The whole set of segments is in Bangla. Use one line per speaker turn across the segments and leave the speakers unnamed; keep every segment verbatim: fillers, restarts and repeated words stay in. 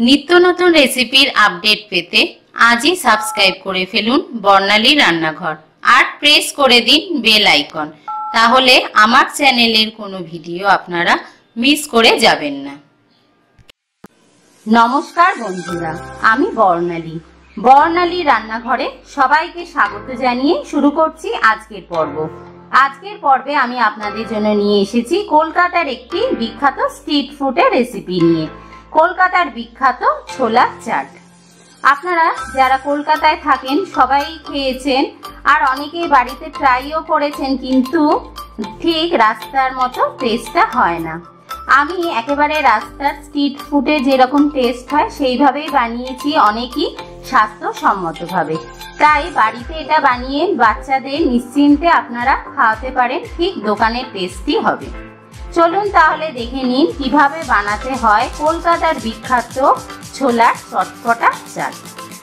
নিত্য নতুন রেসিপির আপডেট পেতে আজই সাবস্ক্রাইব করে ফেলুন বর্ণালী রান্নাঘর আর প্রেস করে দিন বেল আইকন, তাহলে আমার চ্যানেলের কোনো ভিডিও আপনারা মিস করে যাবেন না। নমস্কার বন্ধুরা, আমি বর্ণালী বর্ণালী রান্নাঘরে সবাইকে স্বাগত জানিয়ে শুরু করছি আজকের পর্ব। আজকের পর্বে আমি আপনাদের জন্য নিয়ে এসেছি কলকাতার একটি বিখ্যাত স্ট্রিট ফুডের রেসিপি নিয়ে, কলকাতার বিখ্যাত ছোলার চাট। আপনারা যারা কলকাতায় থাকেন সবাই খেয়েছেন আর অনেকেই বাড়িতে ট্রাইও করেছেন, কিন্তু ঠিক রাস্তার মতো টেস্টটা হয় না। আমি একেবারে রাস্তার স্ট্রিট ফুডে যেরকম টেস্ট হয় সেইভাবেই বানিয়েছি, অনেকই স্বাস্থ্যসম্মতভাবে। তাই বাড়িতে এটা বানিয়ে বাচ্চাদের নিশ্চিন্তে আপনারা খাওয়াতে পারেন, ঠিক দোকানের টেস্টই হবে। চলুন তাহলে দেখে নিন কিভাবে বানাতে হয় কলকাতার বিখ্যাত ছোলার চটপটা চাট।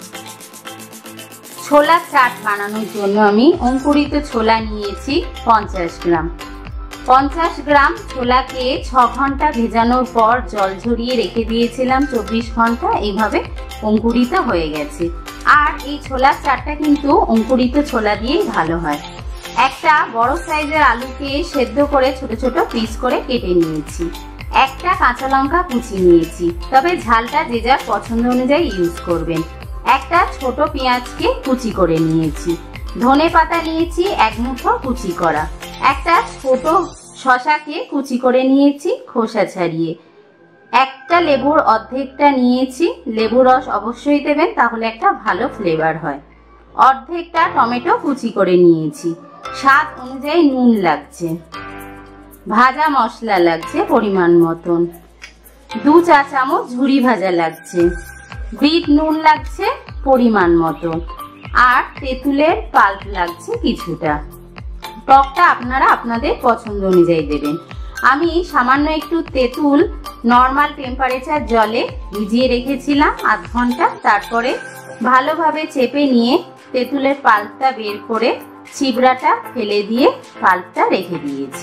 ছোলার চাট বানানোর জন্য আমি অঙ্কুরিত ছোলা নিয়েছি পঞ্চাশ গ্রাম। পঞ্চাশ গ্রাম ছোলাকে ছ ঘন্টা ভেজানোর পর জল ঝরিয়ে রেখে দিয়েছিলাম চব্বিশ ঘন্টা, এইভাবে অঙ্কুরিত হয়ে গেছে। আর এই ছোলার চাটটা কিন্তু অঙ্কুরিত ছোলা দিয়েই ভালো হয়। একটা বড় সাইজের আলুকে সেদ্ধ করে ছোট ছোট পিস করে কেটে নিয়েছি। একটা কাঁচা লঙ্কা কুচি নিয়েছি, তবে ঝালটা যে যার পছন্দ অনুযায়ী ইউজ করবেন। একটা ছোট পেঁয়াজকে কুচি করে নিয়েছি। ধনে পাতা নিয়েছি এক মুঠো কুচি করা। একটা ছোট শসাকে কুচি করে নিয়েছি খোসা ছাড়িয়ে। একটা লেবুর অর্ধেকটা নিয়েছি, লেবু রস অবশ্যই দেবেন, তাহলে একটা ভালো ফ্লেভার হয়। অর্ধেকটা টমেটো কুচি করে নিয়েছি। স্বাদ অনুযায়ী নুন লাগছে, ভাজা মশলা লাগছে পরিমাণ মতন, দু চা চামচ ঝুরি ভাজা লাগছে, বিট নুন লাগছে পরিমাণ মতন, আর তেঁতুলের পাল্প লাগছে কিছুটা। টকটা আপনারা আপনাদের পছন্দ অনুযায়ী দেবেন। আমি সামান্য একটু তেঁতুল নর্মাল টেম্পারেচার জলে ভিজিয়ে রেখেছিলাম আধ ঘন্টা, তারপরে ভালোভাবে চেপে নিয়ে তেঁতুলের পাল্পটা বের করে চিবড়াটা ফেলে দিয়ে পাল্পটা রেখে দিয়েছি।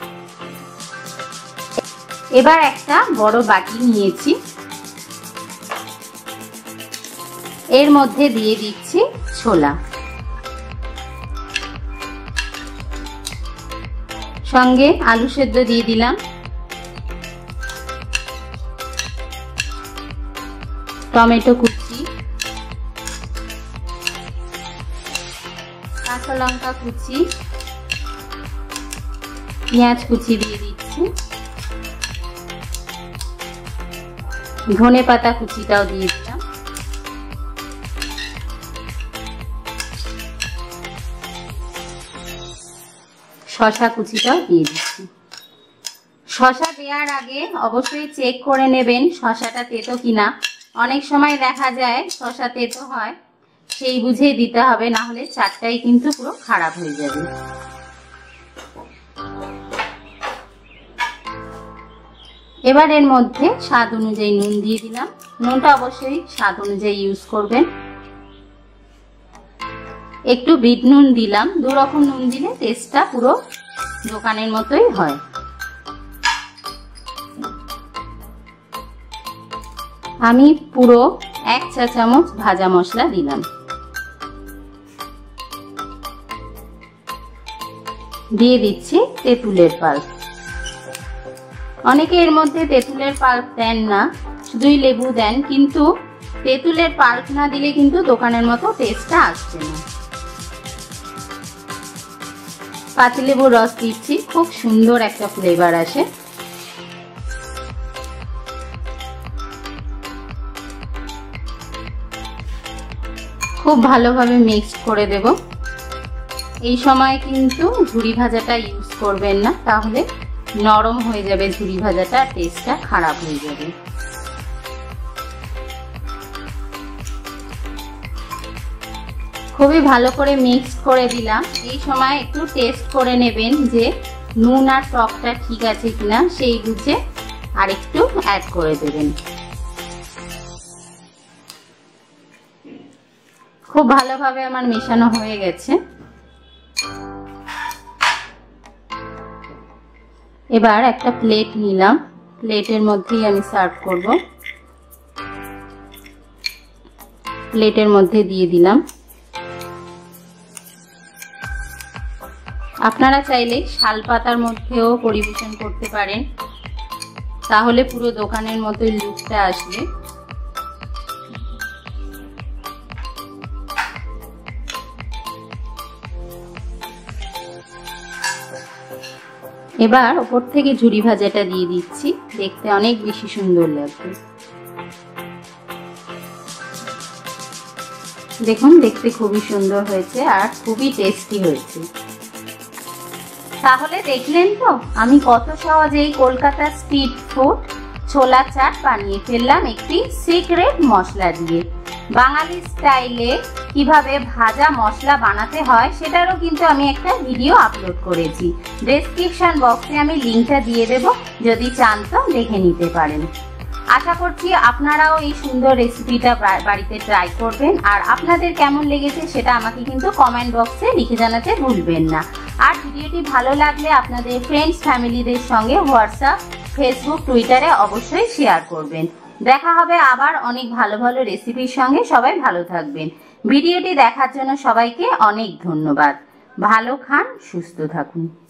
এবার একটা বড় বাটি নিয়েছি, এর মধ্যে দিয়ে দিচ্ছি ছোলা, সঙ্গে আলু সেদ্ধ দিয়ে দিলাম, টমেটো কুচি, কাঁচা লঙ্কা কুচি, পেঁয়াজ কুচি দিয়ে দিচ্ছি, ধনে পাতা কুচিটাও দিয়ে দিলাম, শসা কুচিটাও দিয়ে দিচ্ছি। শসা দেওয়ার আগে অবশ্যই চেক করে নেবেন শসাটা তেতো কিনা। অনেক সময় দেখা যায় শসা তেতো হয়, সেই বুঝেই দিতে হবে, না হলে চাটটাই কিন্তু পুরো খারাপ হয়ে যাবে। এবার এর মধ্যে স্বাদ অনুযায়ী নুন দিয়ে দিলাম। নুনটা অবশ্যই স্বাদ অনুযায়ী ইউজ করবেন। একটু বিট নুন দিলাম, দু রকম নুন দিলে টেস্টটা পুরো দোকানের মতোই হয়। আমি পুরো এক চা চামচ ভাজা মশলা দিলাম, দিয়ে দিচ্ছি তেঁতুলের পাল্প। অনেকে এর মধ্যে তেঁতুলের পাল্প দেন না, শুধুই লেবু দেন, কিন্তু তেঁতুলের পাল্প না দিলে কিন্তু দোকানের মতো টেস্টটা আসছে না। পাতিলেবুর রস দিচ্ছি, খুব সুন্দর একটা ফ্লেভার আসে। খুব ভালোভাবে মিক্স করে দেব। এই সময় কিন্তু ঝুরি ভাজাটা ইউজ করবেন না, তাহলে নরম হয়ে যাবে ঝুরি ভাজাটা, টেস্টটা খারাপ হয়ে যাবে। খুবই ভালো করে মিক্স করে দিলাম। এই সময় একটু টেস্ট করে নেবেন যে নুন আর টকটা ঠিক আছে কিনা, সেই বুঝে আর একটু অ্যাড করে দেবেন। খুব ভালোভাবে আমার মেশানো হয়ে গেছে। এবার একটা প্লেট নিলাম, প্লেটের মধ্যেই আমি সার্ভ করব। প্লেটের মধ্যে দিয়ে দিলাম। আপনারা চাইলে শাল পাতার মধ্যেও পরিবেশন করতে পারেন, তাহলে পুরো দোকানের মতোই লুকটা আসবে। এবার ওপর থেকে ঝুরি ভাজাটা দিয়ে দিচ্ছি, দেখতে অনেক বেশি সুন্দর লাগবে। দেখুন, দেখতে খুবই সুন্দর হয়েছে আর খুবই টেস্টি হয়েছে। তাহলে দেখলেন তো আমি কত সহজেই কলকাতা স্ট্রিট ফুড ছোলা চাট বানিয়ে ফেললাম একটি সিক্রেট মশলা দিয়ে। বাঙালি স্টাইলে কিভাবে ভাজা মশলা বানাতে হয় সেটারও কিন্তু আমি একটা ভিডিও আপলোড করেছি। ডেসক্রিপশন বক্সে আমি লিঙ্কটা দিয়ে দেব, যদি চান তো দেখে নিতে পারেন। আশা করছি আপনারাও এই সুন্দর রেসিপিটা বাড়িতে ট্রাই করবেন, আর আপনাদের কেমন লেগেছে সেটা আমাকে কিন্তু কমেন্ট বক্সে লিখে জানাতে ভুলবেন না। আর ভিডিওটি ভালো লাগলে আপনাদের ফ্রেন্ডস ফ্যামিলিদের সঙ্গে হোয়াটসঅ্যাপ, ফেসবুক, টুইটারে অবশ্যই শেয়ার করবেন। দেখা হবে আবার অনেক ভালো ভালো রেসিপির সঙ্গে। সবাই ভালো থাকবেন। ভিডিওটি দেখার জন্য সবাইকে অনেক ধন্যবাদ। ভালো খান, সুস্থ থাকুন।